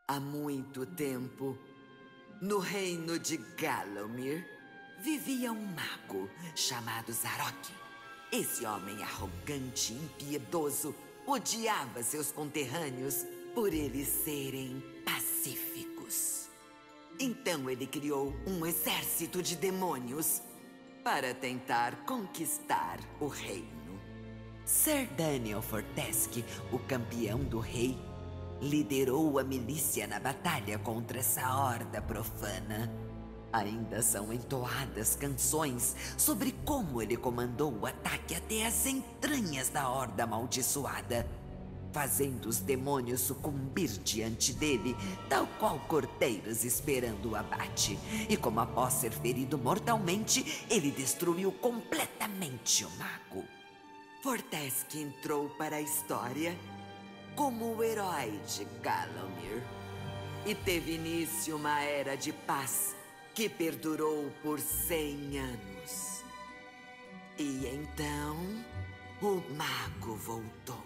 Há muito tempo, no reino de Gallowmere, vivia um mago chamado Zarok. Esse homem arrogante e impiedoso odiava seus conterrâneos por eles serem pacíficos. Então ele criou um exército de demônios para tentar conquistar o reino. Sir Daniel Fortesque, o campeão do rei, liderou a milícia na batalha contra essa horda profana. Ainda são entoadas canções sobre como ele comandou o ataque até as entranhas da horda amaldiçoada, fazendo os demônios sucumbir diante dele, tal qual cordeiros esperando o abate. E como após ser ferido mortalmente, ele destruiu completamente o mago. Fortesque entrou para a história como o herói de Gallowmere e teve início uma era de paz que perdurou por 100 anos. E então, o mago voltou.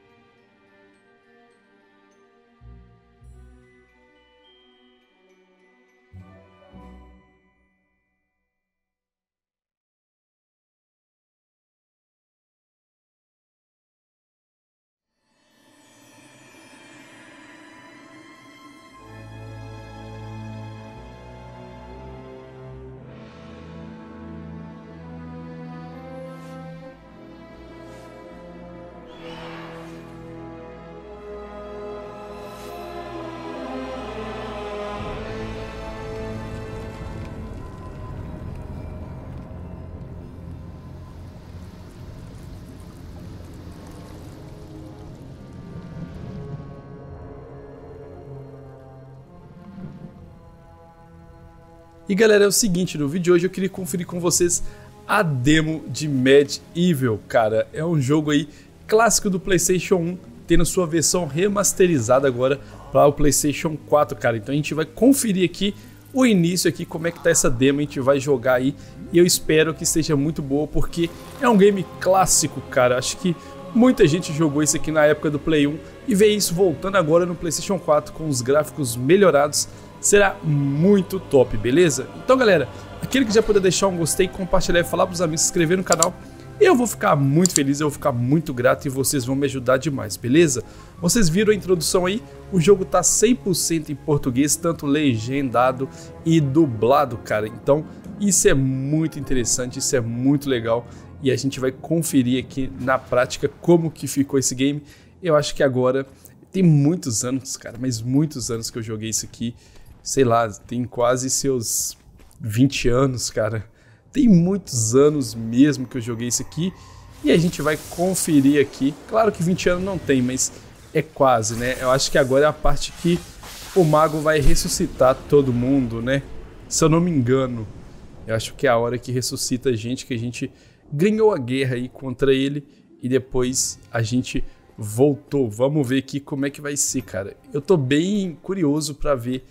E galera, é o seguinte, no vídeo de hoje eu queria conferir com vocês a demo de Medieval, cara. É um jogo aí clássico do PlayStation 1, tendo sua versão remasterizada agora para o PlayStation 4, cara. Então a gente vai conferir aqui o início aqui, como é que tá essa demo, a gente vai jogar aí. E eu espero que esteja muito boa, porque é um game clássico, cara. Acho que muita gente jogou isso aqui na época do Play 1 e vê isso voltando agora no PlayStation 4 com os gráficos melhorados. Será muito top, beleza? Então galera, aquele que já puder deixar um gostei, compartilhar e falar para os amigos, se inscrever no canal, eu vou ficar muito feliz, eu vou ficar muito grato e vocês vão me ajudar demais, beleza? Vocês viram a introdução aí, o jogo tá 100% em português, tanto legendado e dublado, cara. Então isso é muito interessante, isso é muito legal e a gente vai conferir aqui na prática como que ficou esse game. Eu acho que agora, tem muitos anos, cara, mas muitos anos que eu joguei isso aqui. Sei lá, tem quase seus 20 anos, cara. Tem muitos anos mesmo que eu joguei isso aqui. E a gente vai conferir aqui. Claro que 20 anos não tem, mas é quase, né? Eu acho que agora é a parte que o mago vai ressuscitar todo mundo, né? Se eu não me engano. Eu acho que é a hora que ressuscita a gente, que a gente ganhou a guerra aí contra ele. E depois a gente voltou. Vamos ver aqui como é que vai ser, cara. Eu tô bem curioso pra ver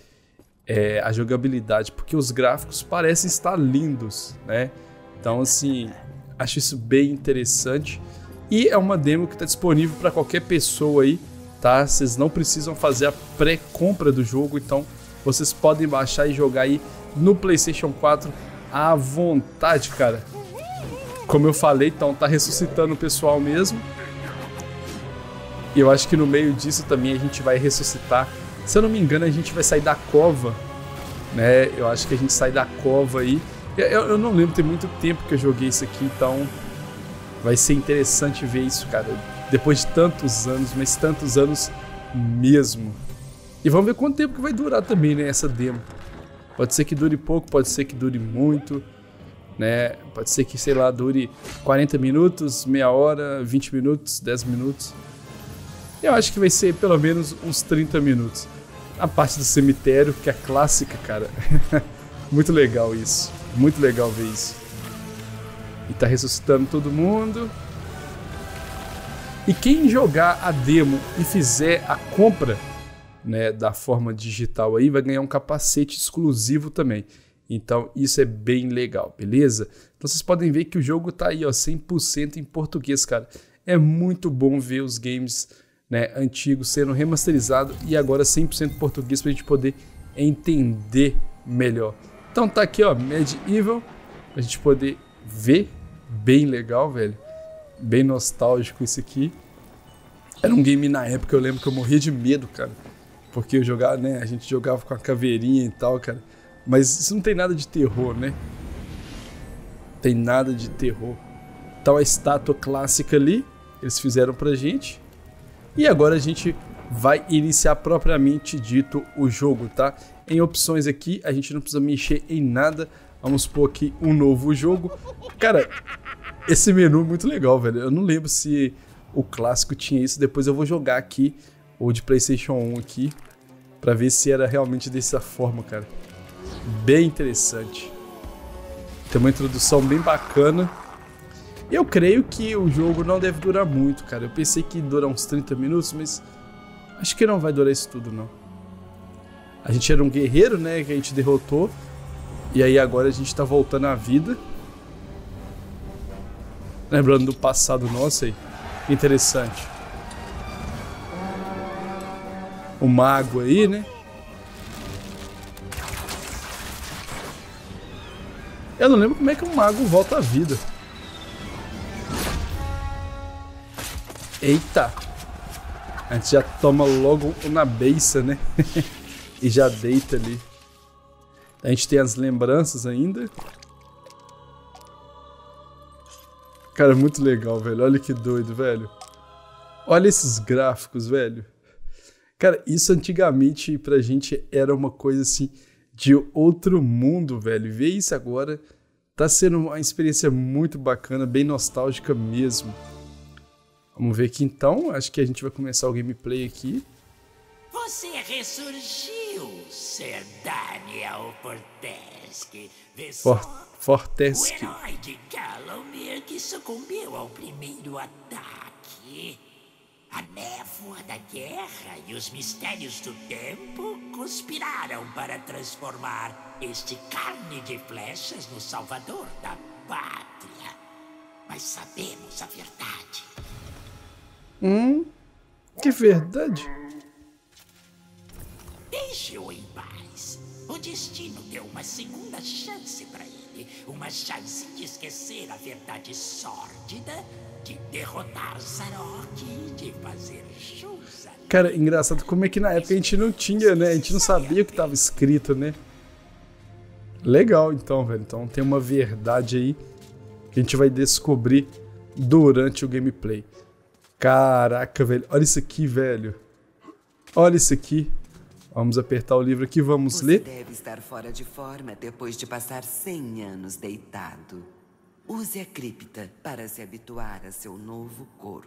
a jogabilidade, porque os gráficos parecem estar lindos, né? Então, assim, acho isso bem interessante. E é uma demo que está disponível para qualquer pessoa aí, tá? Vocês não precisam fazer a pré-compra do jogo, então vocês podem baixar e jogar aí no PlayStation 4 à vontade, cara. Como eu falei, então tá ressuscitando o pessoal mesmo. E eu acho que no meio disso também a gente vai ressuscitar. Se eu não me engano, a gente vai sair da cova, né? Eu acho que a gente sai da cova aí. Eu não lembro, tem muito tempo que eu joguei isso aqui, então vai ser interessante ver isso, cara. Depois de tantos anos, mas tantos anos mesmo. E vamos ver quanto tempo que vai durar também, né, essa demo. Pode ser que dure pouco, pode ser que dure muito, né? Pode ser que, sei lá, dure 40 minutos, meia hora, 20 minutos, 10 minutos. Eu acho que vai ser pelo menos uns 30 minutos. A parte do cemitério, que é clássica, cara. Muito legal isso. Muito legal ver isso. E tá ressuscitando todo mundo. E quem jogar a demo e fizer a compra, né, da forma digital aí, vai ganhar um capacete exclusivo também. Então isso é bem legal, beleza? Então vocês podem ver que o jogo tá aí, ó, 100% em português, cara. É muito bom ver os games né, antigo sendo remasterizado e agora 100% português pra gente poder entender melhor. Então tá aqui, ó, Medieval, pra gente poder ver, bem legal, velho. Bem nostálgico isso aqui. Era um game na época, eu lembro que eu morria de medo, cara. Porque eu jogava, né, a gente jogava com a caveirinha e tal, cara. Mas isso não tem nada de terror, né? Tem nada de terror. Então a estátua clássica ali, eles fizeram pra gente. E agora a gente vai iniciar propriamente dito o jogo, tá? Em opções aqui, a gente não precisa mexer em nada. Vamos pôr aqui um novo jogo. Cara, esse menu é muito legal, velho. Eu não lembro se o clássico tinha isso. Depois eu vou jogar aqui, o de PlayStation 1 aqui, pra ver se era realmente dessa forma, cara. Bem interessante. Tem uma introdução bem bacana. Eu creio que o jogo não deve durar muito, cara. Eu pensei que ia durar uns 30 minutos, mas acho que não vai durar isso tudo, não. A gente era um guerreiro, né, que a gente derrotou. E aí agora a gente tá voltando à vida. Lembrando do passado nosso aí. Interessante. O mago aí, né? Eu não lembro como é que um mago volta à vida. Eita! A gente já toma logo na beiça, né? E já deita ali. A gente tem as lembranças ainda. Cara, muito legal, velho. Olha que doido, velho. Olha esses gráficos, velho. Cara, isso antigamente pra gente era uma coisa assim de outro mundo, velho. Ver isso agora tá sendo uma experiência muito bacana, bem nostálgica mesmo. Vamos ver aqui então, acho que a gente vai começar o gameplay aqui. Você ressurgiu, Sir Daniel Fortesque. Fortesque. O herói de Gallowmere que sucumbiu ao primeiro ataque. A névoa da guerra e os mistérios do tempo conspiraram para transformar este carne de flechas no salvador da pátria. Mas sabemos a verdade. Que verdade. Deixe-o em paz. O destino deu uma segunda chance para ele. Uma chance de esquecer a verdade sórdida, de derrotar Zarok e de fazer jus a... Cara, engraçado como é que na época a gente não tinha, né? A gente não sabia o que estava escrito, né? Legal então, velho. Então tem uma verdade aí que a gente vai descobrir durante o gameplay. Caraca, velho. Olha isso aqui, velho. Olha isso aqui. Vamos apertar o livro aqui, vamos ler. Você deve estar fora de forma depois de passar 100 anos deitado. Use a cripta para se habituar a seu novo corpo.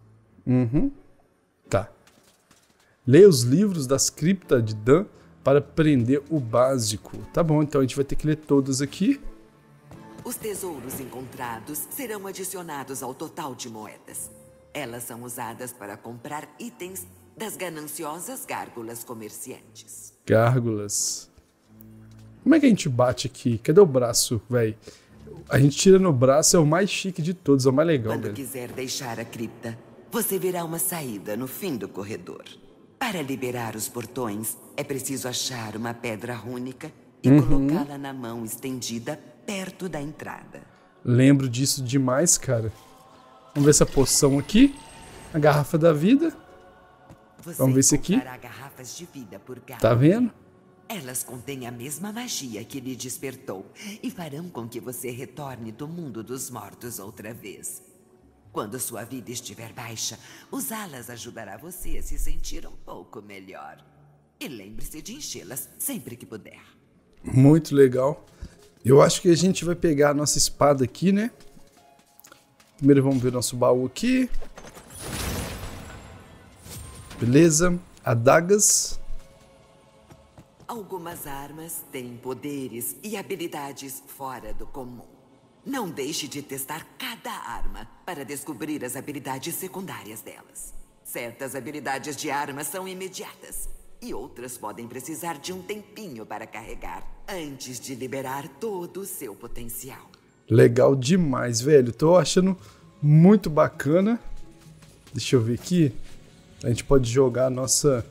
Tá. Leia os livros das criptas de Dan para aprender o básico. Tá bom, então a gente vai ter que ler todos aqui. Os tesouros encontrados serão adicionados ao total de moedas. Elas são usadas para comprar itens das gananciosas gárgulas comerciantes. Gárgulas. Como é que a gente bate aqui? Cadê o braço, velho? A gente tira no braço, é o mais chique de todos, é o mais legal, Quando velho. quiser deixar a cripta, você verá uma saída no fim do corredor. Para liberar os portões, é preciso achar uma pedra rúnica e colocá-la na mão estendida perto da entrada. Lembro disso demais, cara. Vamos ver essa poção aqui. A garrafa da vida. Você Vamos ver isso aqui. encontrará garrafas de vida por Tá Gallowmere. vendo? Elas contêm a mesma magia que lhe despertou e farão com que você retorne do mundo dos mortos outra vez. Quando sua vida estiver baixa, usá-las ajudará você a se sentir um pouco melhor. E lembre-se de enchê-las sempre que puder. Muito legal. Eu acho que a gente vai pegar a nossa espada aqui, né? Primeiro vamos ver nosso baú aqui. Beleza. Adagas. Algumas armas têm poderes e habilidades fora do comum. Não deixe de testar cada arma para descobrir as habilidades secundárias delas. Certas habilidades de armas são imediatas e outras podem precisar de um tempinho para carregar antes de liberar todo o seu potencial. Legal demais, velho. Tô achando muito bacana. Deixa eu ver aqui. A gente pode jogar a nossa...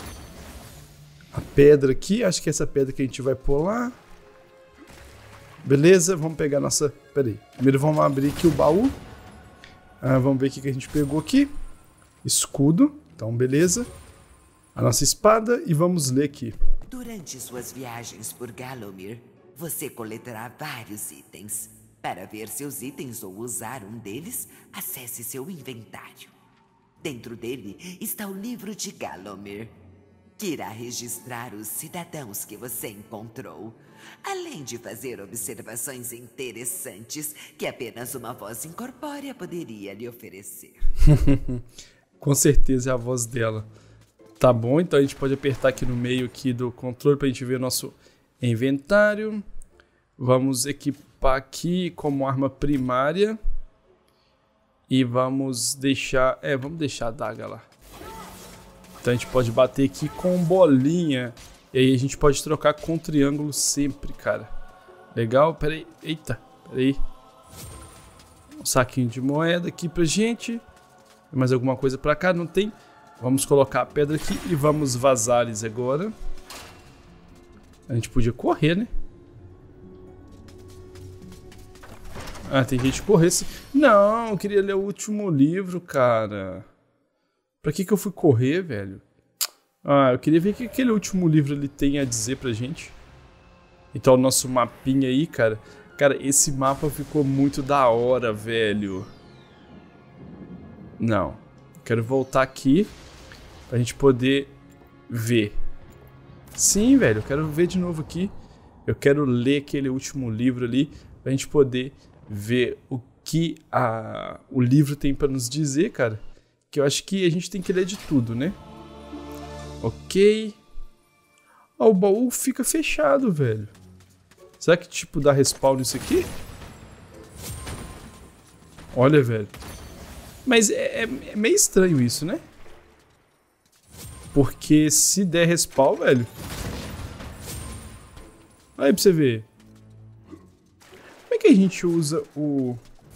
a pedra aqui. Acho que é essa pedra que a gente vai pular. Beleza, vamos pegar a nossa... Pera aí. Primeiro vamos abrir aqui o baú. Vamos ver o que a gente pegou aqui. Escudo. Então, beleza. A nossa espada. E vamos ler aqui. Durante suas viagens por Gallowmere, você coletará vários itens. Para ver seus itens ou usar um deles, acesse seu inventário. Dentro dele está o livro de Gallowmere, que irá registrar os cidadãos que você encontrou, além de fazer observações interessantes que apenas uma voz incorpórea poderia lhe oferecer. Com certeza é a voz dela. Tá bom, então a gente pode apertar aqui no meio aqui do controle para a gente ver o nosso inventário. Vamos equipar aqui como arma primária. E vamos deixar... vamos deixar a adaga lá. Então a gente pode bater aqui com bolinha. E aí a gente pode trocar com triângulo sempre, cara. Legal? Pera aí. Eita, pera aí. Um saquinho de moeda aqui pra gente. Tem mais alguma coisa pra cá? Não tem? Vamos colocar a pedra aqui e vamos vazar eles agora. A gente podia correr, né? Tem gente que corresse. Não, eu queria ler o último livro, cara. Pra que eu fui correr, velho? Eu queria ver o que aquele último livro ele tem a dizer pra gente. Então, o nosso mapinha aí, cara. Cara, esse mapa ficou muito da hora, velho. Não. Quero voltar aqui pra gente poder ver. Sim, velho, eu quero ver de novo aqui. Eu quero ler aquele último livro ali pra gente poder ver o que o livro tem pra nos dizer, cara. Que eu acho que a gente tem que ler de tudo, né? Ok. O baú fica fechado, velho. Será que, tipo, dá respawn nisso aqui? Olha, velho. Mas é meio estranho isso, né? Porque se der respawn, velho... Aí pra você ver. Como é que a gente usa o...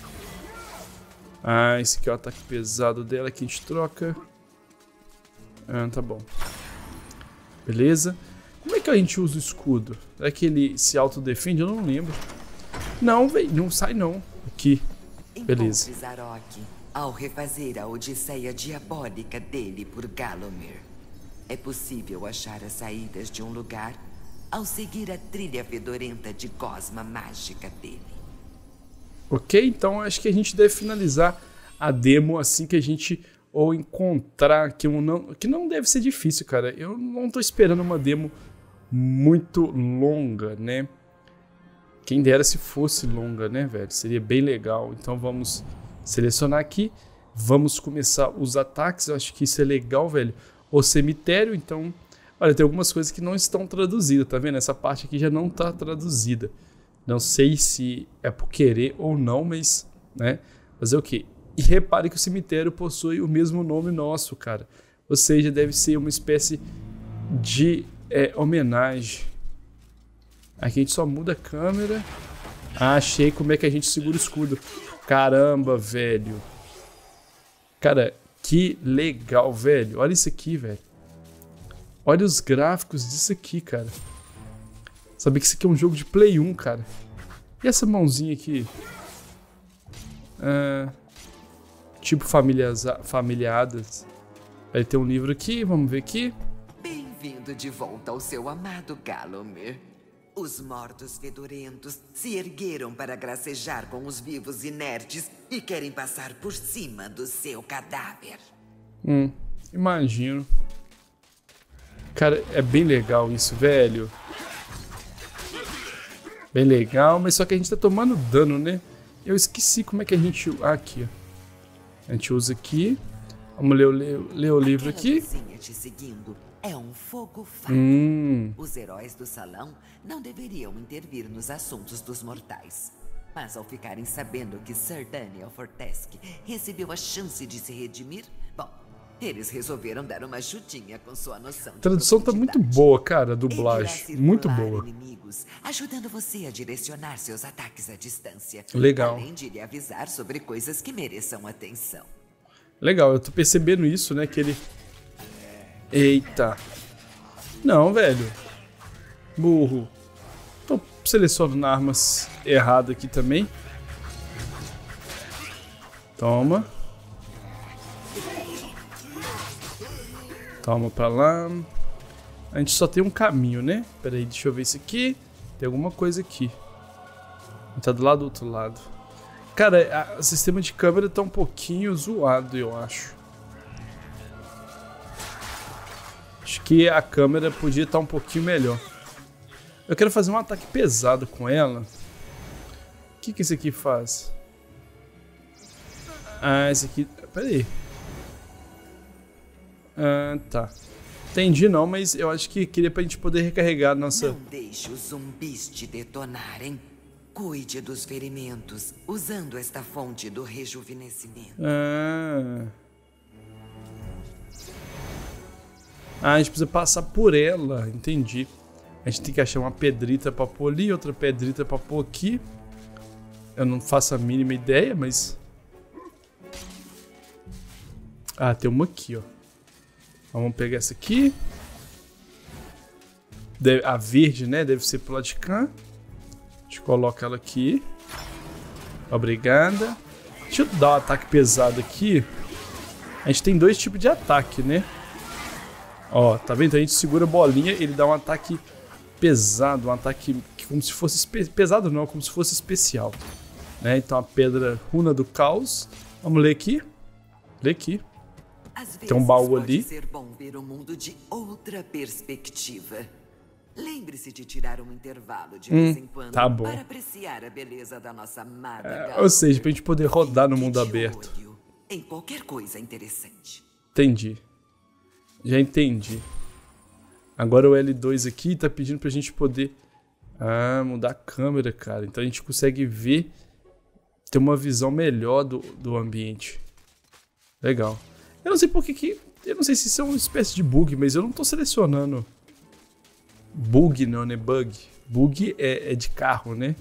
esse aqui é o ataque pesado dela que a gente troca. Tá bom. Beleza. Como é que a gente usa o escudo? É que ele se autodefende? Eu não lembro. Não, velho. Não sai, não. Aqui. Beleza. Encontre Zarok ao refazer a odisseia diabólica dele por Gallowmere. É possível achar as saídas de um lugar ao seguir a trilha fedorenta de gosma mágica dele. Ok, então acho que a gente deve finalizar a demo assim que a gente ou encontrar que não deve ser difícil, cara. Eu não tô esperando uma demo muito longa, né? Quem dera se fosse longa, né, velho? Seria bem legal. Então vamos selecionar aqui. Vamos começar os ataques. Eu acho que isso é legal, velho. O cemitério, então... Olha, tem algumas coisas que não estão traduzidas, tá vendo? Essa parte aqui já não tá traduzida. Não sei se é por querer ou não, mas... né? Fazer o quê? E repare que o cemitério possui o mesmo nome nosso, cara. Ou seja, deve ser uma espécie de homenagem. Aqui a gente só muda a câmera. Achei como é que a gente segura o escudo. Caramba, velho. Cara, que legal, velho. Olha isso aqui, velho. Olha os gráficos disso aqui, cara. Sabia que isso aqui é um jogo de Play 1, cara. E essa mãozinha aqui? Tipo familiadas. Aí tem um livro aqui, vamos ver aqui. Bem-vindo de volta ao seu amado Gallowmere. Os mortos fedorentos se ergueram para gracejar com os vivos inertes e querem passar por cima do seu cadáver. Imagino. Cara, é bem legal isso, velho. Bem legal, mas só que a gente tá tomando dano, né? Eu esqueci como é que a gente... aqui, ó. A gente usa aqui. Vamos ler o livro aqui. Te seguindo é um fogo fato. Os heróis do salão não deveriam intervir nos assuntos dos mortais. Mas ao ficarem sabendo que Sir Daniel Fortesque recebeu a chance de se redimir, bom, eles resolveram dar uma ajudinha com sua noção de tradução tá muito boa, cara, a dublagem. Muito boa. Inimigos, ajudando você a direcionar seus ataques à distância. Legal. Além de lhe avisar sobre coisas que mereçam atenção. Legal, eu tô percebendo isso, né? Que ele Eita. Não, velho. Burro. Tô selecionando armas erradas aqui também. Toma. Toma pra lá. A gente só tem um caminho, né? Pera aí, deixa eu ver isso aqui. Tem alguma coisa aqui. Tá do lado do outro lado. Cara, o sistema de câmera tá um pouquinho zoado, eu acho. Acho que a câmera podia estar um pouquinho melhor. Eu quero fazer um ataque pesado com ela. O que esse aqui faz? Ah, esse aqui... Pera aí. Ah, tá. Entendi não, mas eu acho que queria pra gente poder recarregar a nossa... Não deixe os zumbis te detonarem. Cuide dos ferimentos, usando esta fonte do rejuvenescimento. Ah, a gente precisa passar por ela, entendi. A gente tem que achar uma pedrita pra pôr ali, outra pedrita pra pôr aqui. Eu não faço a mínima ideia, mas... Ah, tem uma aqui, ó. Vamos pegar essa aqui. A verde, né? Deve ser pro lado de cá. A gente coloca ela aqui. Obrigada. Deixa eu dar um ataque pesado aqui. A gente tem dois tipos de ataque, né? Ó, tá vendo? A gente segura a bolinha, ele dá um ataque pesado, um ataque como se fosse pesado não, como se fosse especial, né? Então a pedra runa do caos. Vamos ler aqui. Lê aqui. Tem um baú ali. Pode ser bom ver o mundo de outra perspectiva. Lembre-se de tirar um intervalo de vez em quando tá bom. para apreciar a beleza da nossa amada Ou seja, pra gente poder rodar no mundo aberto. Em qualquer coisa interessante. Entendi. Já entendi. Agora o L2 aqui tá pedindo pra gente poder... Ah, mudar a câmera, cara. Então a gente consegue ver, ter uma visão melhor do ambiente. Legal. Eu não sei por que... Eu não sei se isso é uma espécie de bug, mas eu não tô selecionando... Bug não, né? Bug. Bug é de carro, né?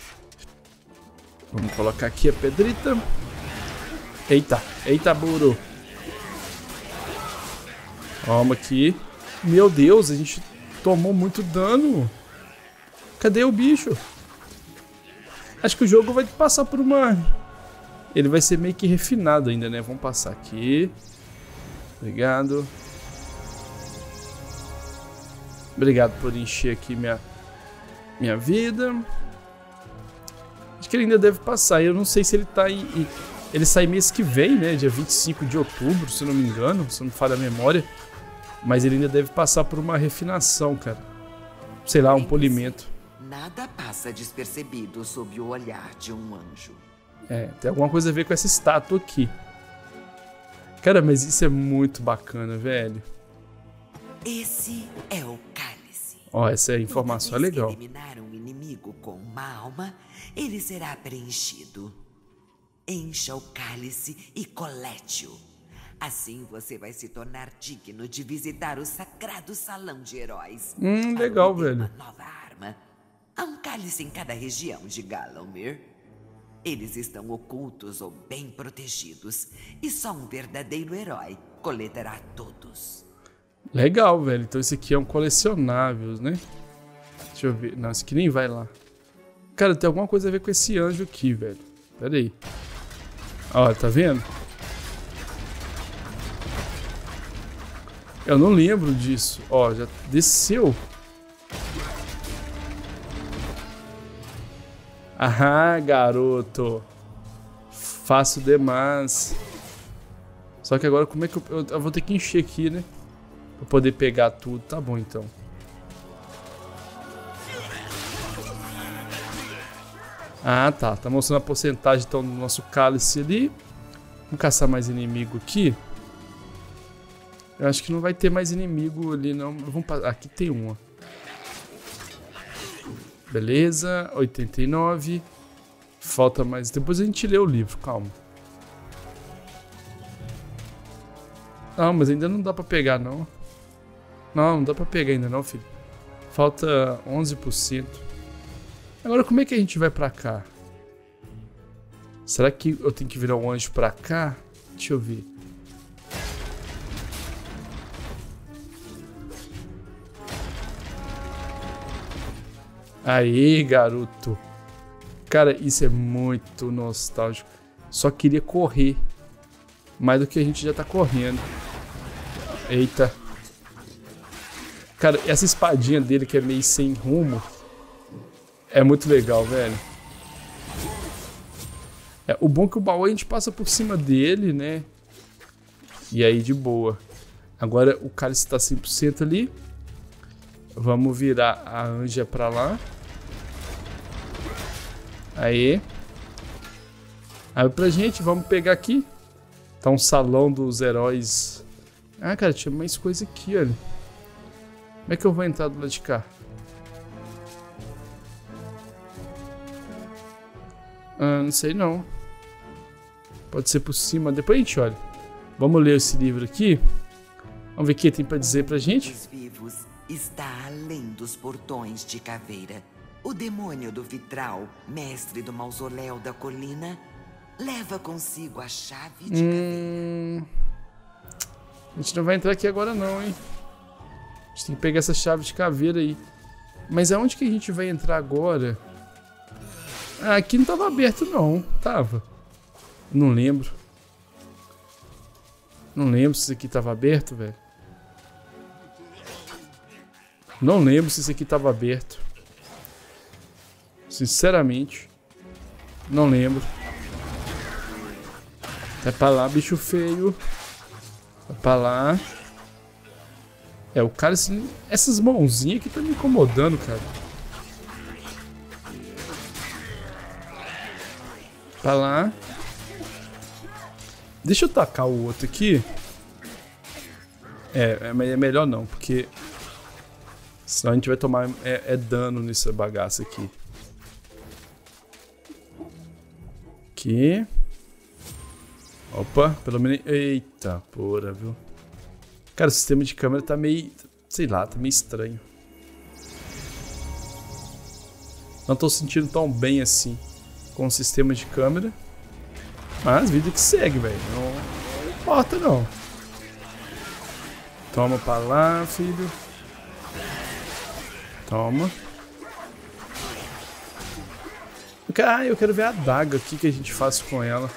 Vamos colocar aqui a pedrita. Eita. Eita, burro. Toma aqui. Meu Deus, a gente tomou muito dano. Cadê o bicho? Acho que o jogo vai passar por uma... Ele vai ser meio que refinado ainda, né? Vamos passar aqui. Obrigado. Obrigado por encher aqui minha vida. Acho que ele ainda deve passar. Eu não sei se ele tá ele sai mês que vem, né? Dia 25 de outubro, se não me engano. Se não me falha a memória. Mas ele ainda deve passar por uma refinação, cara. Sei lá, um polimento. Nada passa despercebido sob o olhar de um anjo. É, tem alguma coisa a ver com essa estátua aqui. Cara, mas isso é muito bacana, velho. Esse é o cálice. Ó, essa informação é legal. Se eliminar um inimigo com uma alma, ele será preenchido. Encha o cálice e colete-o. Assim você vai se tornar digno de visitar o sagrado salão de heróis. Legal, velho. Uma nova arma. Há um cálice em cada região de Gallowmere. Eles estão ocultos ou bem protegidos. E só um verdadeiro herói coletará todos. Legal, velho. Então esse aqui é um colecionável, né? Deixa eu ver. Não, esse aqui nem vai lá. Cara, tem alguma coisa a ver com esse anjo aqui, velho. Pera aí. Ó, tá vendo? Eu não lembro disso. Ó, já desceu. Ah, garoto. Fácil demais. Só que agora como é que eu vou ter que encher aqui, né? Pra poder pegar tudo. Tá bom, então. Ah, tá. Tá mostrando a porcentagem, então, do nosso cálice ali. Vamos caçar mais inimigo aqui. Eu acho que não vai ter mais inimigo ali, não. Vamos passar. Aqui tem uma. Beleza. 89. Falta mais. Depois a gente lê o livro, calma. Não, mas ainda não dá pra pegar, não. Não dá pra pegar ainda não, filho. Falta 11%. Agora, como é que a gente vai pra cá? Será que eu tenho que virar um anjo pra cá? Deixa eu ver. Aí, garoto. Cara, isso é muito nostálgico. Só queria correr. Mais do que a gente já tá correndo. Eita. Cara, essa espadinha dele que é meio sem rumo é muito legal, velho. O bom é que o baú a gente passa por cima dele, né? E aí de boa. Agora o cálice está 100% ali. Vamos virar a Anja pra lá. Aí. Aí pra gente, vamos pegar aqui. Tá um salão dos heróis. Ah, cara, tinha mais coisa aqui, olha. Como é que eu vou entrar do lado de cá? Ah, não sei não. Pode ser por cima, depois a gente olha. Vamos ler esse livro aqui. Vamos ver o que tem pra dizer pra gente. Os vivos está além dos portões de Caveira. O demônio do vitral, mestre do mausoléu da colina, leva consigo a chave de Caveira. A gente não vai entrar aqui agora não, hein? A gente tem que pegar essa chave de caveira aí. Mas aonde que a gente vai entrar agora? Ah, aqui não tava aberto não. Tava. Não lembro. Não lembro se isso aqui tava aberto, velho. Não lembro se isso aqui tava aberto. Sinceramente. Não lembro. Vai pra lá, bicho feio. Vai pra lá. O cara, assim, essas mãozinhas que tá me incomodando, cara. Pra lá. Deixa eu tacar o outro aqui. É melhor não, porque senão a gente vai tomar dano nessa bagaça aqui. Aqui. Opa, pelo menos... Eita, porra, viu? Cara, o sistema de câmera tá meio... Sei lá, tá meio estranho. Não tô sentindo tão bem assim com o sistema de câmera. Mas vida que segue, velho. Não importa, não. Toma pra lá, filho. Toma. Ah, eu quero ver a adaga. O que a gente faz com ela.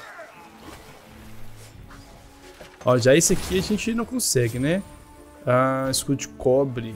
Ó, já esse aqui a gente não consegue, né? Ah, escudo de cobre.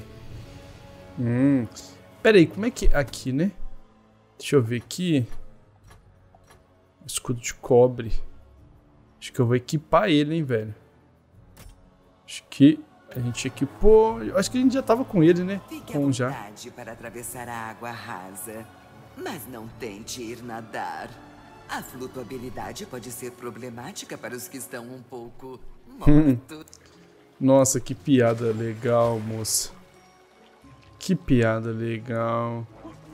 Pera aí, como é que... Aqui, né? Deixa eu ver aqui. Escudo de cobre. Acho que eu vou equipar ele, hein, velho. Acho que a gente equipou... Acho que a gente já tava com ele, né? Fique à vontade para atravessar a água rasa. Mas não tente ir nadar. A flutuabilidade pode ser problemática para os que estão um pouco mortos. Nossa, que piada legal, moça. Que piada legal.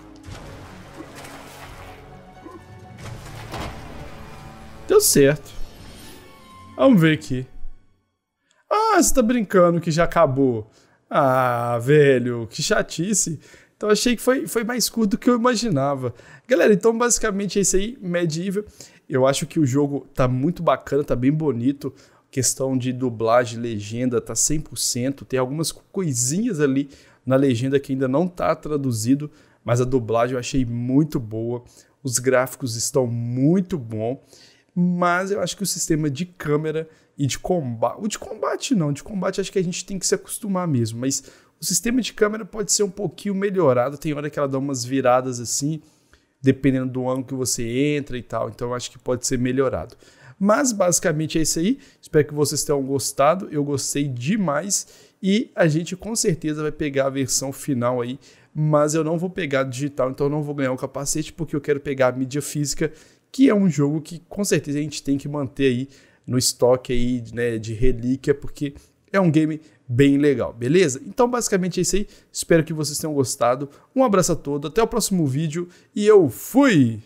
Deu certo. Vamos ver aqui. Ah, você tá brincando que já acabou. Ah, velho, que chatice. Então achei que foi mais curto do que eu imaginava. Galera, então basicamente é isso aí, Medieval. Eu acho que o jogo tá muito bacana, tá bem bonito. Questão de dublagem, legenda, tá 100%. Tem algumas coisinhas ali na legenda que ainda não tá traduzido, mas a dublagem eu achei muito boa. Os gráficos estão muito bons, mas eu acho que o sistema de câmera e de combate... O de combate não, de combate acho que a gente tem que se acostumar mesmo, mas o sistema de câmera pode ser um pouquinho melhorado. Tem hora que ela dá umas viradas assim, dependendo do ângulo que você entra e tal. Então eu acho que pode ser melhorado. Mas basicamente é isso aí. Espero que vocês tenham gostado. Eu gostei demais. E a gente com certeza vai pegar a versão final aí. Mas eu não vou pegar digital, então eu não vou ganhar o capacete, porque eu quero pegar a mídia física, que é um jogo que com certeza a gente tem que manter aí no estoque aí, né, de relíquia, porque é um game bem legal, beleza? Então basicamente é isso aí. Espero que vocês tenham gostado. Um abraço a todos, até o próximo vídeo e eu fui!